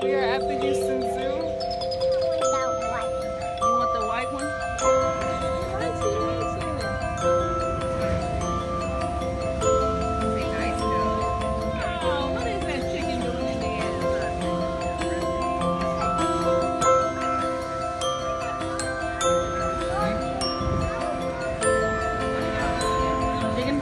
We are at the Houston Zoo. You want the white one? Oh, what is that chicken doing in there? Chicken?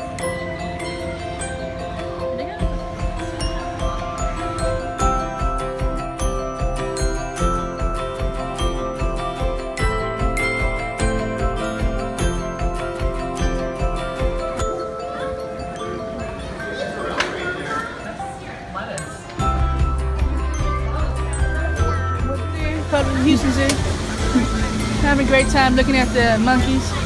Houston Zoo. Having a great time looking at the monkeys.